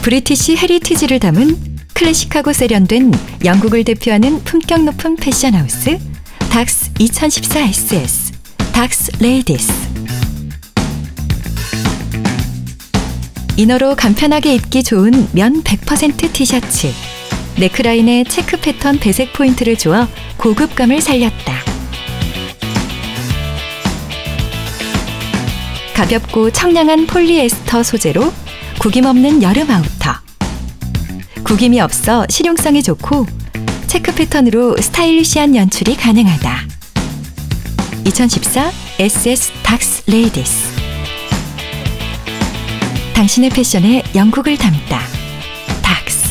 브리티시 헤리티지를 담은 클래식하고 세련된 영국을 대표하는 품격 높은 패션하우스 닥스 2014 SS 닥스 레이디스. 이너로 간편하게 입기 좋은 면 100% 티셔츠. 넥라인에 체크 패턴 배색 포인트를 주어 고급감을 살렸다. 가볍고 청량한 폴리에스터 소재로 구김 없는 여름 아우터. 구김이 없어 실용성이 좋고 체크 패턴으로 스타일리시한 연출이 가능하다. 2014 SS 닥스 레이디스. 당신의 패션에 영국을 담다. 닥스.